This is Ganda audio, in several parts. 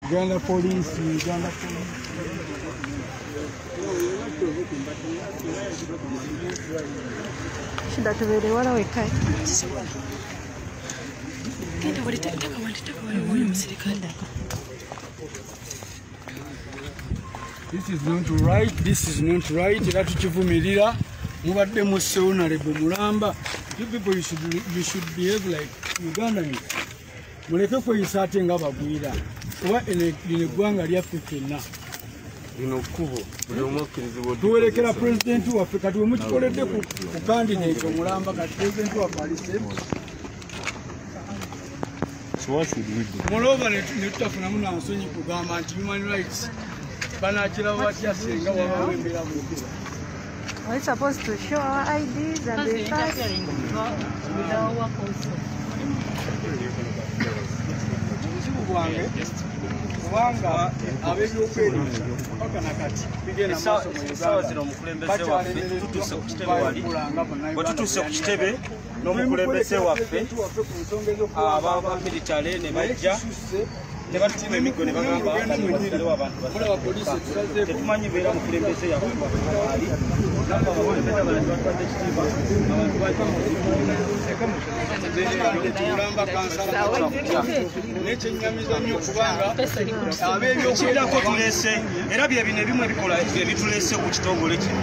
Uganda Police. Shida tubere wala wekai. Kenda walitaka wale msirikali. This is not right. This is not right. Era tukivumirira mubadde museuna lebo mulamba. You people you should behave like Ugandans. Muleke kweyisa ate nga bagwira. Kuba ene gwanga lyaffe ffenna. Lino kkubo buli omu okkirizibwa tuwerekera pulezidenti waffe kati we mukikoledde ku kandidate omulamba kati pulezidenti waffe alise. Moreover ne tutafunamu nansonyi kugamba nti human rights banakirawo batya singa wabawo embeera bubi. We're supposed to show our IDs and the cards. Kubanga ab'ebyokwerinda paka nakati bigenda maaso mu Uganda omukulembeze waffe tutuuse ku kitebe wali bwe tutuuse ku kitebe n'omukulembeze waffe abamilitale ne bajja ne batukuba emiggo ne bagamba aliwo abantu tetumanyi beera mukulembeze yaffe ali abakulembeze abalala batwadde ekitiibwa abantu nekyenyamiza nnyo kubanga ab'ebyokwerinda tuleese era bye bino ebimu ebikola ebituleese ku kitongole kino.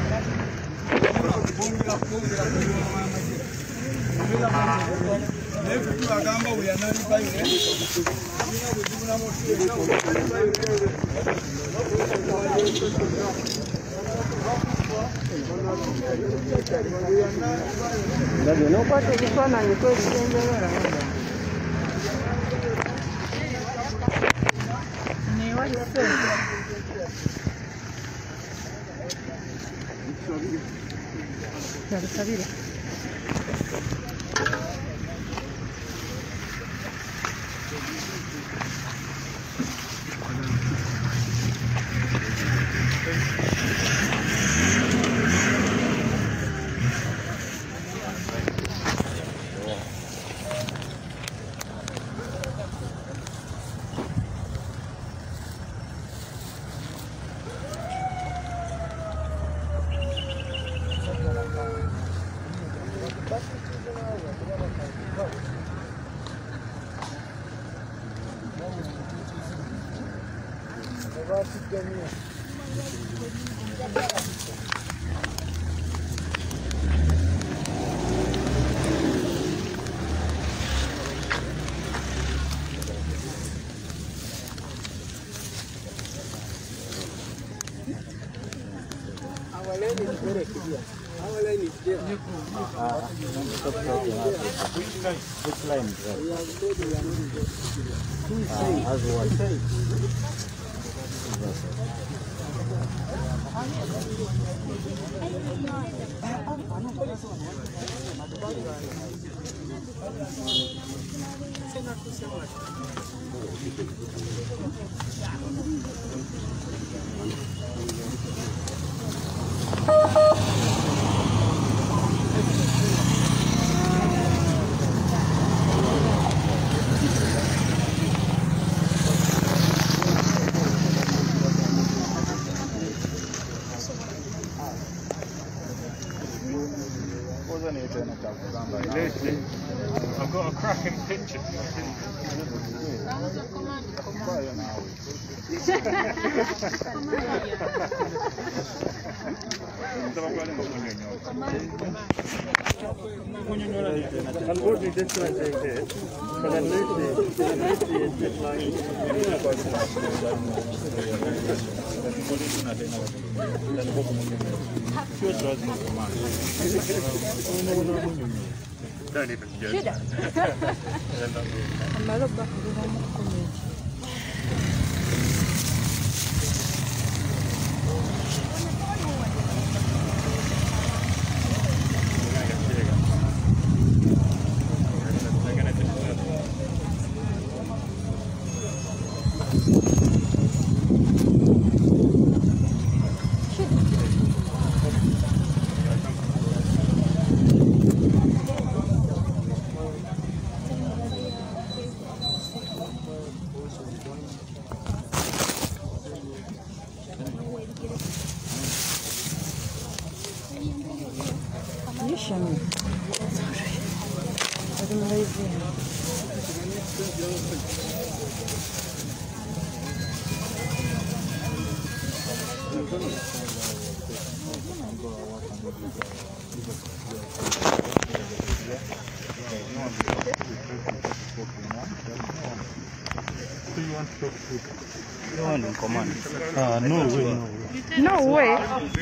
agamba Nokwata ekifaananyi kwekitembera Sabire. Our lane is very clear. Our lane is there. Which line is that? As I've got a cracking picture. unfortunately, this one is like this, but at least it's just like Don't even judge. shame. You want in command? No way.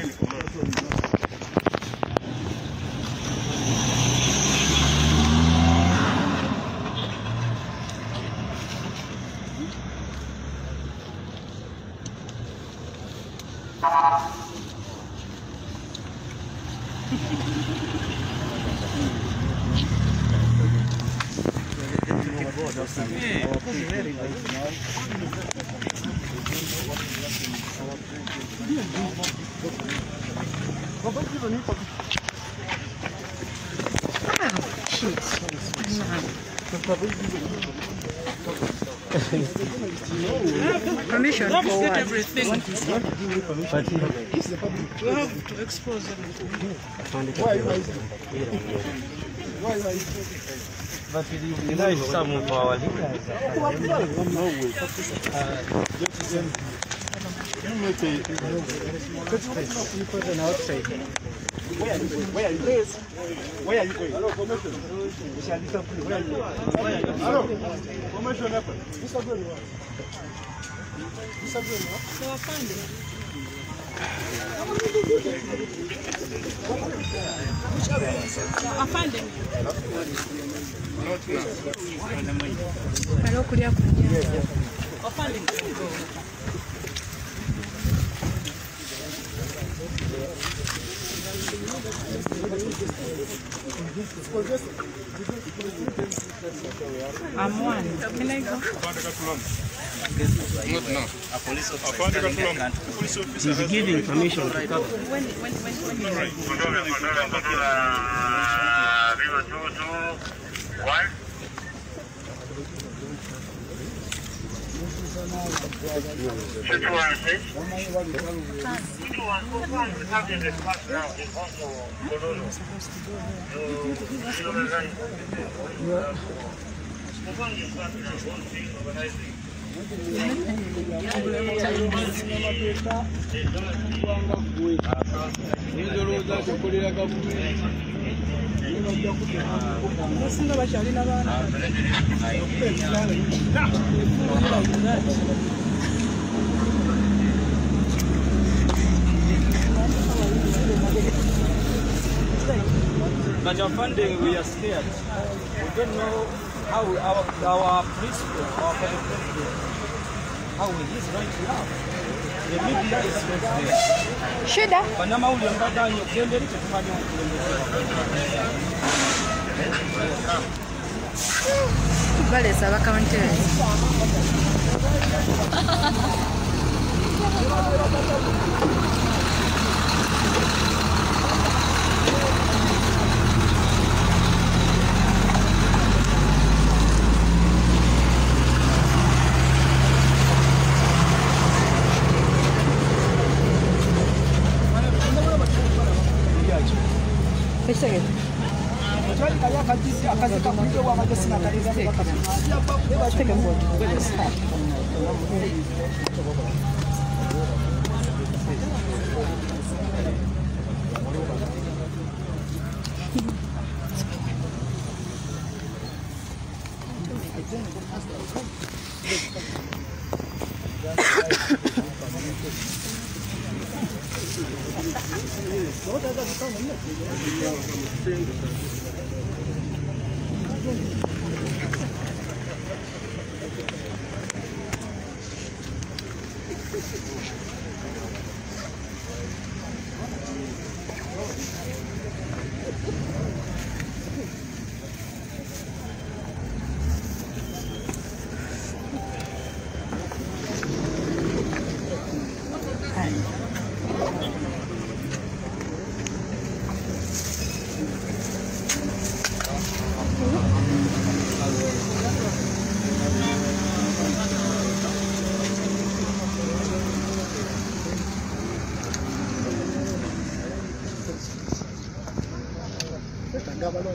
Permission for what? Everything. We have to expose everything. But you know, if some of our leaders Where are you going? Where are you going? Hello, commission. We shall be something. Where are you going? Hello, commission. Mr. Green. Mr. Green. So I find it. I find it. Hello, kulia kulia. I find it. I'm one. Can I go? He's giving permission to cover. When But your funding, we are scared. We don't know how our principal, our president, how he is right now. The media is not there. Shida. Panama ule mbada nyo kende licho tufanya Vale, saba counters. Take a photo.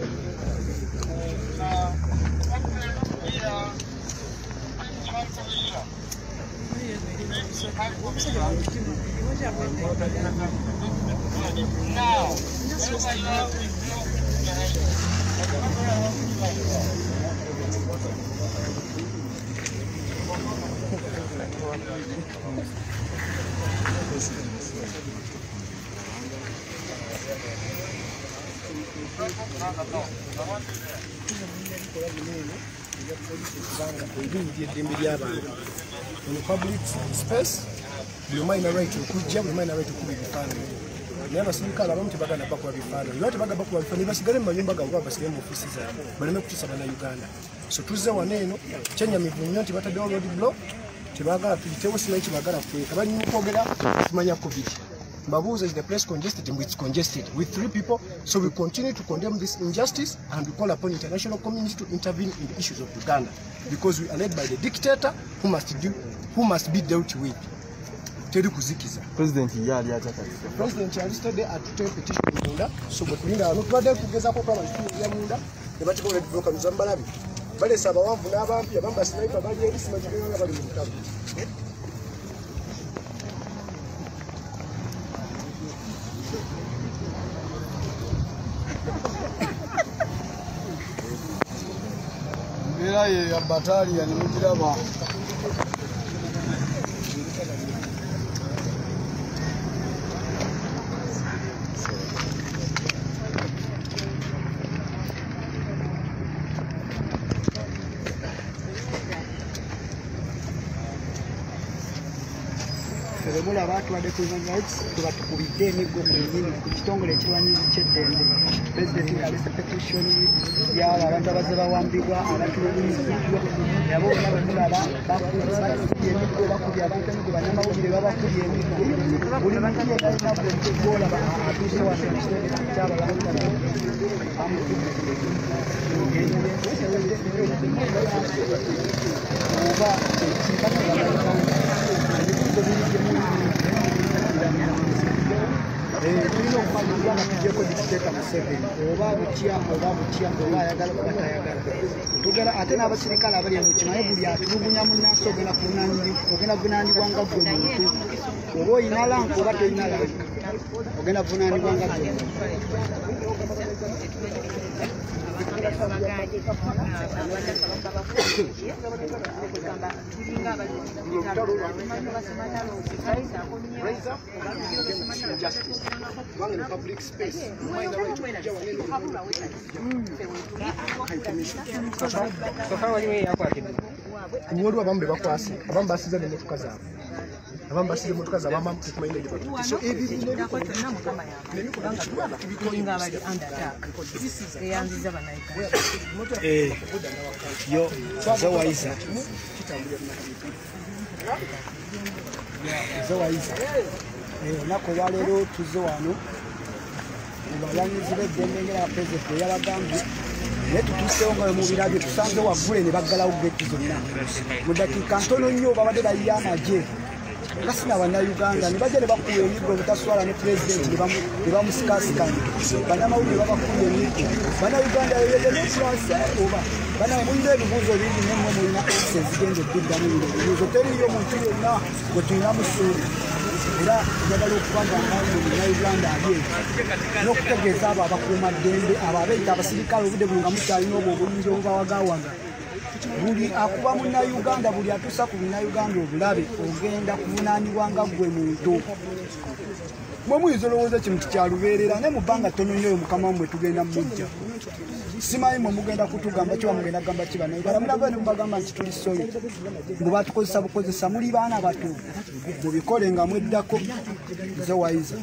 In the public space, you might not right to cook jam, you might not right to cook with the family. Never seen color to Bagana Bakwa Bifano. You want to Bagabakwa for the Basgari Mayumbaga was the name of offices, but I'm not to Savannah, Uganda. So to the one name, Chenya Mibunyati Bata already blow, Tibaga, Pitemos Lake, Bagara, Kabani Pogera, Mayakovic. Mabuza is the place congested and it's congested with 3 people, so we continue to condemn this injustice and we call upon international community to intervene in the issues of Uganda because we are led by the dictator who must be dealt with. President yesterday at the petition Munda, so but we are not ready to get up on Munda, the Vatican broken Zambalabi. But it's about Bunaba, Yabamba Sniper, but there is much going on. ya battalion mujiraba Selemula abantu badde ku human rights tubatukubidde emiggo mwennyini ku kitongole ekirwanyizi ky'eddembe. Pulezidenti alese petition y'abo abantu abazze bawambibwa abantu b'obuyiziddwa nabo bonna bemulaba bakubye emiggo bakubye abantu emiggo bannamawulire babakubye emiggo buli muntu yenna alina gwolaba atuuse wano ekitongole ky'abalanga oba tulina okumaliriza nga tugyeko dictator Museveni oba butya ayagala oba tayagala tugera ate n'abasirikale abali eno kimaye buli atulugunya munnansi ogenda kuvunaanibwa nga gwe muntu oba oyina lanka oba toyina lanka ogenda kuvunaanibwa nga gwe muntu Kumwolu abamu bebakwase abamu basiza n'emmotoka zaabwe abamu basiza emmotoka zaabwe abamu tetumanyi n'egye batuuka so yo Zawaiza nako lwaleero tuzze wano mubalwanyizi b'eddembe ngera pulezidenti eyabagambye naye tutuusewo nga mu birabyo tusanze waggule ne baggalawo geeti zonna mu dakiika ntono nnyo babadde bayiye amagye nga sina bannayuganda ne bajja ne bakuba emiggo obutaswala ne pulezidenti ne bamusikaasikanya bannamawulire babakuba emiggo bannayuganda yeyenekiranse oba mulina ebibuuzo bingi nemwe mulina akisi ezigenda edduddamu bino ebibuuzo teriyo muntu yenna gwe tulina musuuli era njagala okuba nga nange munnayuganda ali n'okutegeeza abo abakuumaddembe abo abeeyita abasirikale obudde buno nga mukyalina obwo obulungi obubawagaawanga buli akuba munnayuganda buli atuusa ku munnayuganda obulabe ogenda kuvunaanibwa nga ggwe muntu mwe muyinza olowooza kino tikyalubeerera naye mu bbanga ttono nnyo oyo mukama wammwe tugenda mujja simanyi mwe mugenda kutugamba kiba mugenda kugamba kiba naye mulaba ne mubagamba nti tuli soli mbu batukozesa bukozesa muli baana bato mubikole nga mweddako Zawaiza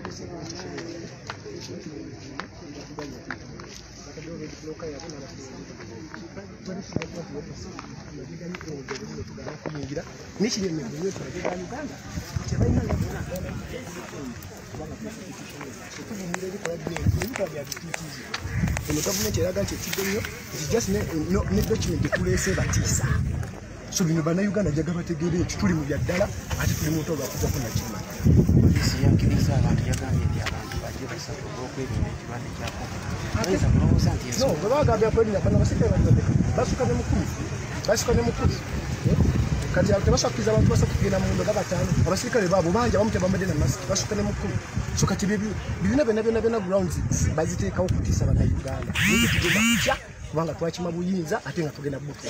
So bino bannayuganda jaga bategeere nti tuli mu byaddala ate tuli mu ntoba kuza kuna kima polisi yakkiriza abantu yagambye nti abantu bajje basatu okwerinda ekirwadde kya COVID kulowooza nti no bwe bagambye kwerinda bano basirikale basuka ne mukulu kati tebasobola kukkiriza abantu basatu kugenda mu ndo nga bataano abasirikale baabo bangi abamu tebambadde na masiki basuka ne mukulu so kati bibina byonna grounds baziteekawo kutiisa bannayuganda naye tugenda kutya kubanga twakima buyinza ate nga tugenda butwa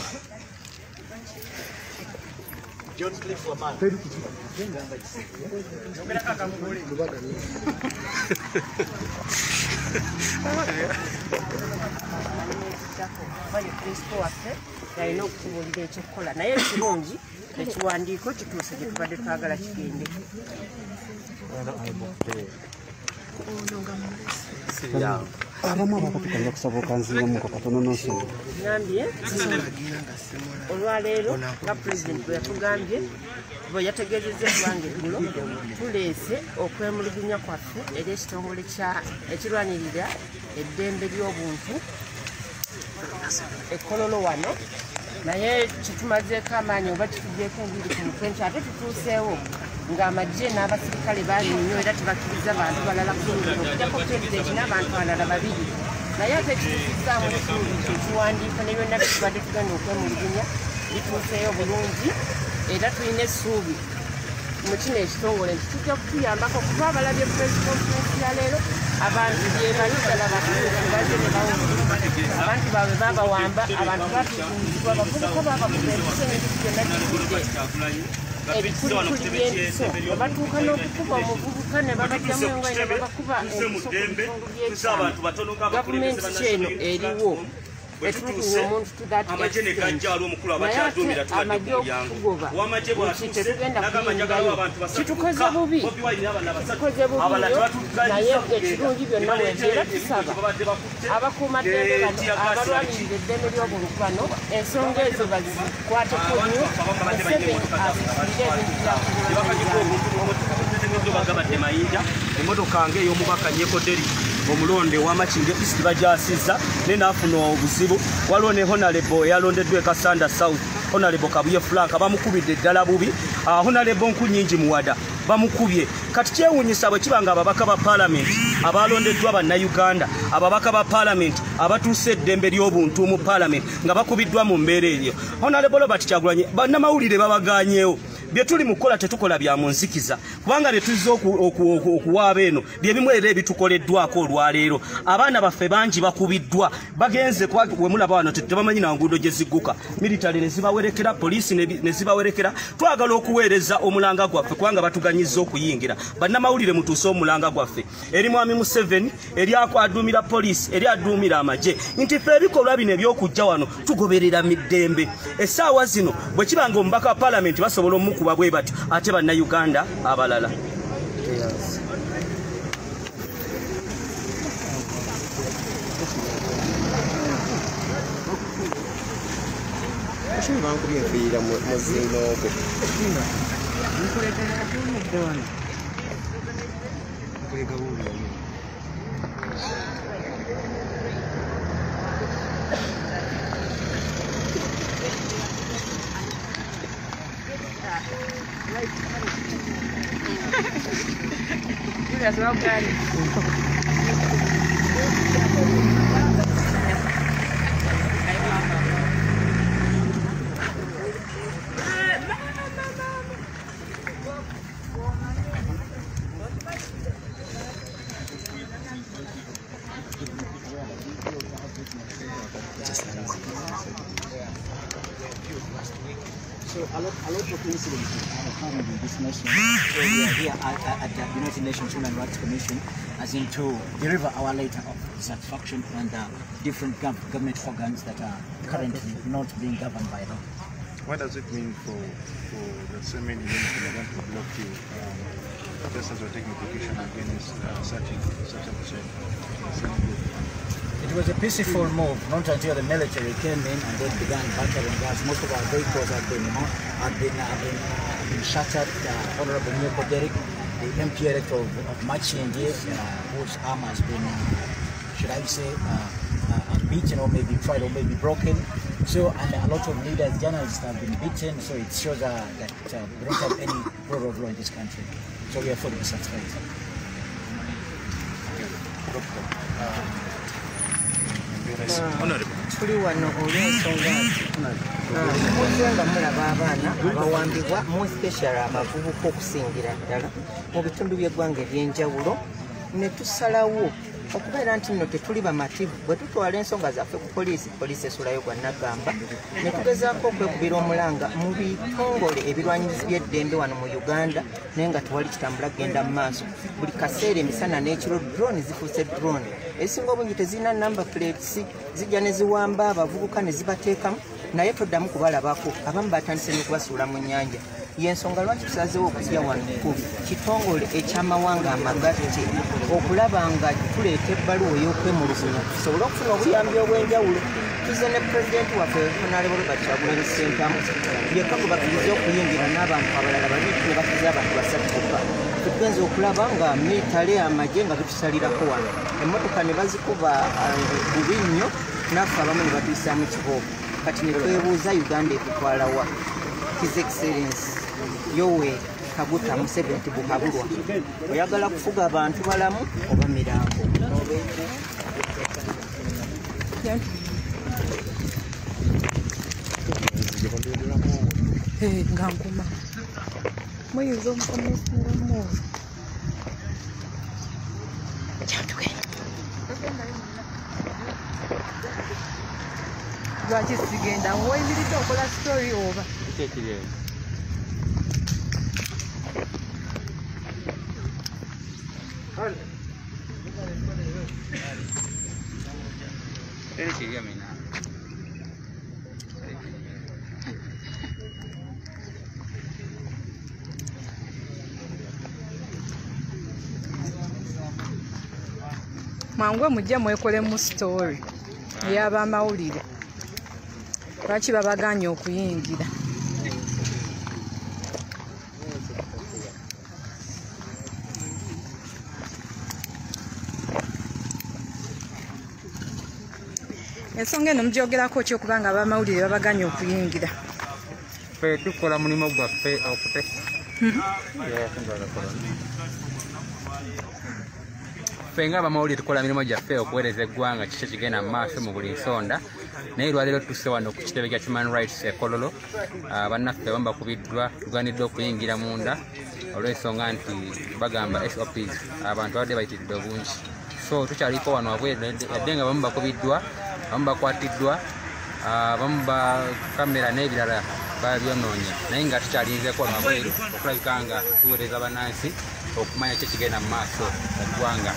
John Cliff Waman. Yalina okutubuulira ekyokukola naye ekirungi ekiwandiiko kituuse gye tubadde twagala kigende. Abamu abakutukanya kusaba okanziiramuko katono n'osoma. Ngambye olwaleero nga pulezidenti bwe yatugambye bwe yategeezezza ebbanga eggulo tuleese okwemulugunya kwaffe eri ekitongole ekirwanirira eddembe ly'obuntu ekkololo wano naye kitumazeeko amaanyi oba kitugyeko enviiri ku mutwe nti ate tutuuseewo ng'amagye n'abasirikale baali nnyo era tebakkiriza bantu balala kuyingira okujjako pulezidenti n'abantu balala babiri naye ate kituusizaamu essuubi ekiwandiiko ne byonna bitubadde tugenda okwemulugunya bituuseeyo bulungi era tulina essuubi mu kino ekitongole nti tujja kutuyambako kuba abalabye press conference ya leero abantu bye baludala batuuza ne bazze ne bawulira abantu baabwe babawamba abantu batuuzibwa abavubuka babakuba empiso n'ebintu byonna kivudde ebikulikuli by'empiso ne batuuka n'okukuba omuvubuka ne babajjamu engoye ne babakuba empiso ku bitundu by'ekyalo gavumenti kyeno eriwo etulukunya omuntu to that extent naye ate amagye okutugoba nti tetugenda kuyingayo kitukoze bubi naye ekirungi byonna webyera tusaba abakuumaddembe bano abalwanirira eddembe ly'obuntu bano ensonga ezo bazikwateko nnyo Museveni asisirire ebintu byakugabadde mayinja emmotoka ng'ey'omubaka Nyekoderi omulonde w'Amakindye East bagyasizza ne naafuna obuzibu waliwo ne Honorable eyalondeddwa e Kasanda South Honorable Kabuye Frank bamukubidde eddala bubi Honorable Nkunyingi Muwada bamukubye kati kyewuunyisa bwe kiba nga ababaka ba Parliament abalondeddwa bannayuganda ababaka ba Parliament abatuuse eddembe ly'obuntu mu Parliament nga bakubiddwa mu mbeera eyo Honorable Robert Kyagulanyi bannamawulire babaganyeewo bye tuli mukola tetukola bya munzikiza kubanga bye tuzze okuwaaba eno bye bimu era ebitukoleddwako olwaleero abaana baffe bangi bakubiddwa bagenze we mulaba wano tebamanyi na nguudo gye zigguka military ne zibawerekera poliisi ne zibawerekera twagala okuweereza omulanga gwaffe kubanga batuganyizza okuyingira bannamawulire mutuuse omulanga gwaffe eri mwami Museveni eri aduumira poliisi eri aduumira amagye nti ffe ebikolwa bino ebyokujja wano tugoberera middembe essaawa zino bwe kibanga omubaka wa Parliament basobola kuba bwe batyo ate bannayuganda abalala Julius, well done. So a lot of incidents have happened in this nation. So we are here at the United Nations Human Rights Commission as in to deliver our letter of satisfaction on the different government organs that are currently not being governed by law. What does it mean for the so many men who want to block you protesters were taking position against such a procedure. It was a peaceful move, not until the military came in and then began battering us. Most of our vehicles have been shattered. Honorable Nyeko Derek, the MP elect of Machindi, whose arm has been, should I say, beaten or maybe tried or maybe broken. So, and a lot of leaders, journalists have been beaten. So it shows that we don't have any rule of law in this country. So we are fully satisfied. Tuli wano olw'ensonga muze nga mulaba abaana abawambibwa mu special abavubuka okusingira ddala mu bitundu by'eggwanga eby'enjawulo ne tusalawo okubeera nti nno tetuli bamativu bwe tutwala ensonga zaffe ku poliisi esulayo gwa Nagamba ne tugezaako okwekubira omulanga mu bitongole ebirwanyizi by'eddembe wano mu Uganda naye nga tewali kitambula kugenda mu maaso buli kaseera emisana n'ekiro drone zifuuse drone ezisinga obungi tezirina number plates zijja ne ziwamba abavubuka ne zibateekamu naye toddamu kubalabako abamu batandise n'okubasuula mu nnyanja yensonga lwaki tusazeewo okuzya wano ku kitongole eky'amawanga amagatte okulaba nga tuleeta ebbaluwa ey'okwemulugunya tusobole okufuna obuyambi obw'enjawulo tuze ne pulezidenti waffe Honorable Robert Kyagulanyi Ssentamu yekka gwe bakkiriza okuyingira n'abantu abalala babiri ne batuze abantu basatu bokka tugenza okulaba nga militale amagye nga bitusalirako wano emmotoka ne bazikuba bubi nnyo naffe abamu ne batuyisaamu kiboobo kati ne twebuuza Uganda ekutwalawa His Excellency Yoweri Kaguta Museveni Buhabulwa oyagala kufuga abantu balamu oba mirambo Nganguma muyinza omukomesamu lwaki sigenda woyimiridde okola story oba mwangwe mujje mwekolemu story ey'abamawulire lwaki babaganye okuyingira ensonga eno mugyogerako ki okuba nga abamawulire babaganye okuyingira ffe tukola mulimu gwaffe okute ffe nga abamawulire tukola mirimu gyaffe okuweereza eggwanga kiki kigenda mu maaso mu buli nsonda naye lwaleero tusse wano ku kitebe kya Human Rights Kololo bannaffe abamu bakubiddwa tuganiddwa okuyingira munda olw'ensonga nti bagamba SOPs abantu babadde bayitiridde obungi so tukyaliko wano wabweru yadde nga abamu bakubiddwa abamu bakwatiddwa abamu bakamera n'ebirala babyonoonye naye nga tukyalinzeeko wano wabweru okulabika nga tuweereza bannansi okumanya kiki kigenda mu maaso eggwanga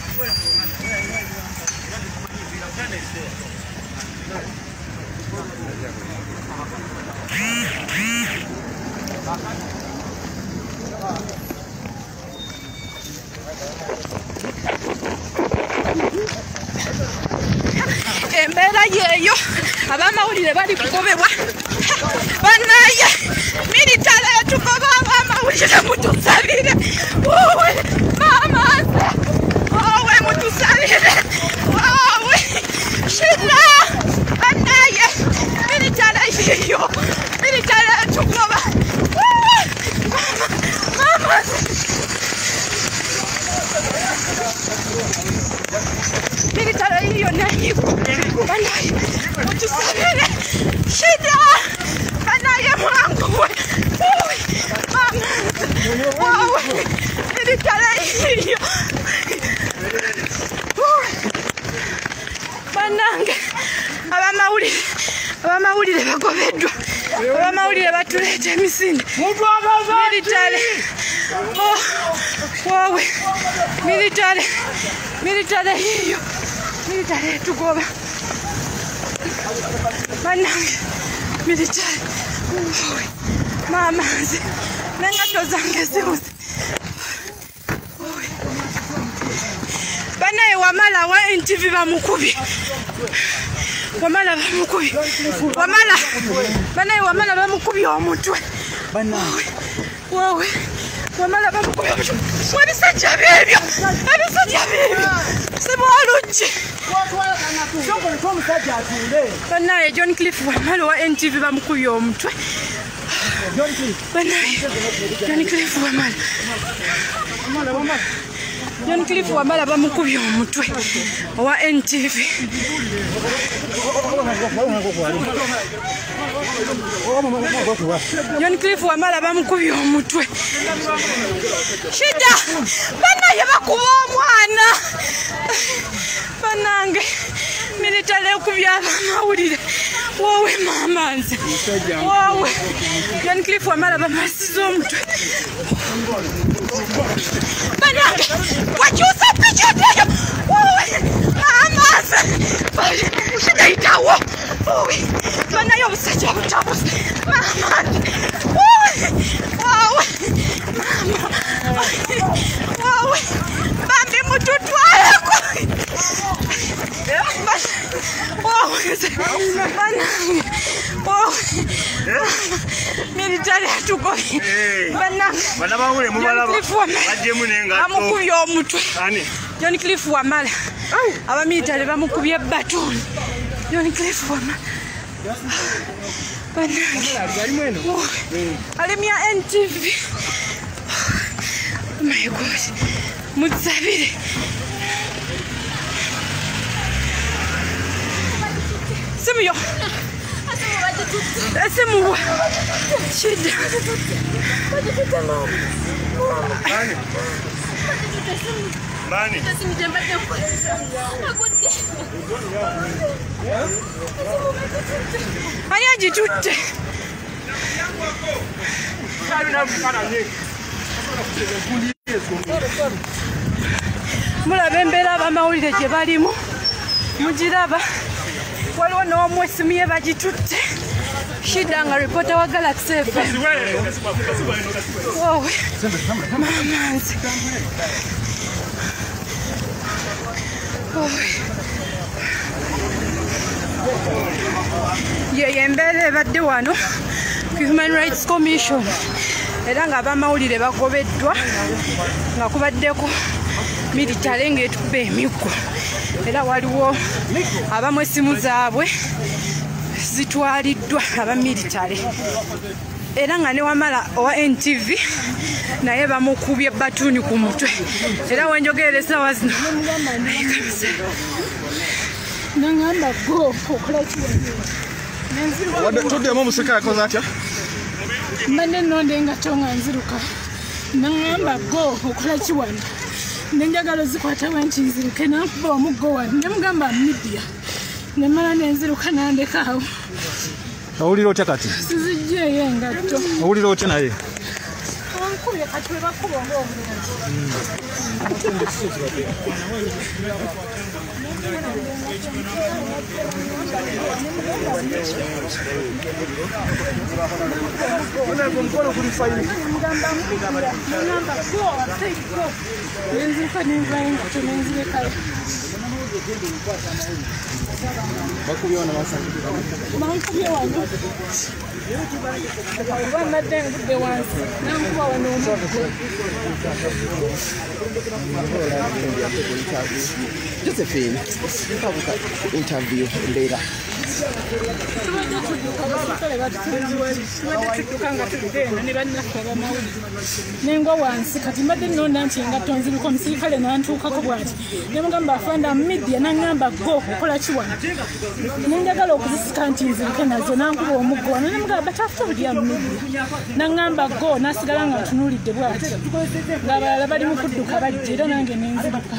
embeera yeeyo abamawulire bali kugobebwa banaye militale etugoba abamawulire mutusabire wowe mamaze wowe mutusabire wowe shira banaye militale yeeyo militale etugoba mamaze militare hiyo nayo banaye mutusabire shida banaye mwangu we mama wowe militare hiyo banange abamawulire bagobeddwa abamawulire batuleeta emisinde militare wowe militare hiyo militare etugoba banange militare wowe mama nze n'engatto zange zibuze banaye wamala wa NTV bamukubi wamala bamukubi wamala banaye wamala bamukubi omutwe banawe wowe wamala bamukubi omutwe wabisajja bebyo sebwaluki banaye John Cliff wamala wa NTV bamukubi omutwe banaye John Cliff wamala John Cliff wamala bamukubye omutwe wa NTV John Cliff wamala bamukubye omutwe shida banaye bakuba omwana banange militale okubya abamawulire wowe mama nze wowe John Cliff wamala bamasiza omutwe banange wakyusa pichateyo wowe mama nze shida itawo wowe banaye obusajja butabuze mama nze wowe wowe bambi mututwaleko military atugoye bamukubye omutwe John Cliff wamala abamilitary bamukubye batoni John Cliff wamala alimya NTV oh my God mutsabire Simuyo. Simuwa. Shida. Bani. Ani ajitutte. Mulaba embeera abamawulire gye balimu mugiraba waliwo n'omwesimye bagitutte shida nga reporter wa Galaxy FM wowe mamanzi ye embeera ebadde wano Human Rights Commission era nga abamawulire bagobeddwa nga kubaddeko military ng'etubba emiggo era waliwo abamwe essimu zaabwe zitwaliddwa abamilitary era nga ne wamala owa NTV naye bamukubye batuni ku mutwe era wenjogerera essaawa zino nangamba go tuddemu omusirikale akoze atya mbadde nonde nga tonga nziruka nangamba go okola ki wano nenjagala zikwata wenki nziruke nankuba omuggo wano nemugamba media nemala nenziruka nandekaawo owulira otya kati sizijjeeyo engatto owulira otya naye ankubye kati webakuba nenziruka nenvayo engatto nenzirekayo bankubye wano kuba mbadde ngudde wansi nankuba wano omuggo Josephine, nkabuka interview mbeera tubadde tudduka abasirikale tubadde tudduka nga tuddeeno ne bannaffe abamawulire nengwa wansi kati mbadde nnonda nti engatto nziruka omusirikale nantuukako bw'ati nemugamba afanda media naŋŋamba go okola ki wano nenjagala okuzisika nti nziruke nazo nankuba omuggo wano nemugamba batafute obulya mu media naŋŋamba go nasigala nga ntunuulidde bw'ati ng'abalala bali mu kudduka bajja era nange nenziruka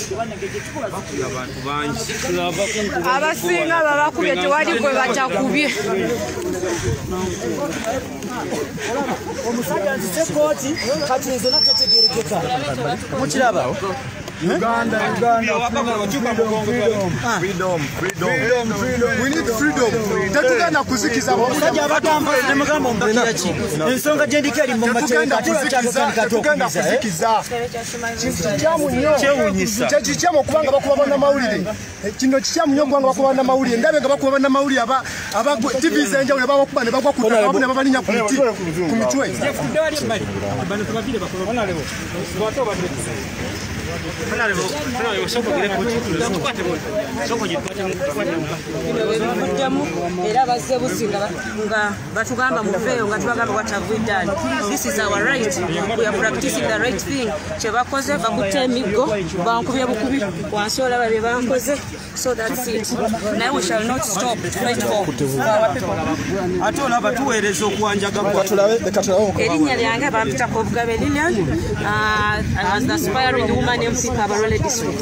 abasinga babakubye tewali gwe batakubye omusajja nzise kooti kati nze natetegerekeka mukirabawo Uganda, freedom. We need freedom. Tetugenda kuzikiza omusajja abatamba nemugamba ombakira ki ensonga gyendikali mu mateeka tetugenda kuzikiza kikyamu nnyo kyekikyamu okubanga bakuba bannamawulire kino kikyamu nnyo okubanga bakuba bannamawulire ndabe nga bakuba bannamawulire aba TV z'enjawulo babakuba ne bagwa ku ne babalinya ku mitwe era bazze businga nga batugamba muveeyo nga tubagamba what have we done. This is our right. We are practicing the right thing. Kyebakoze bakutte emiggo bankubye bukubi wansi olaba bye bankoze. So that's it. Now we shall not stop to fight for our people. Ate olaba tuweereza okuwanjaga erinnya lyange bampitako Obugabe Lilian as the aspiring woman MP Kabarole district.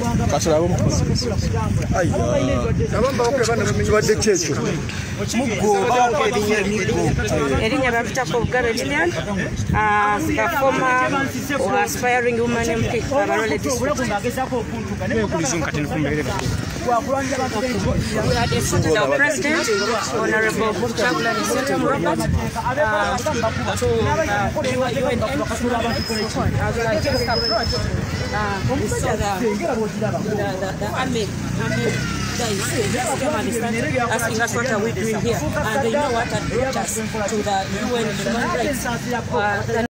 Erinnya bampitako Obugabe Lilian the former aspiring woman MP Kabarole district. We had instructed our president, Honorable Chaplain Setem Robert, to UN the army guys asking us what are we doing here, and they know what had brought us to the UN human rights.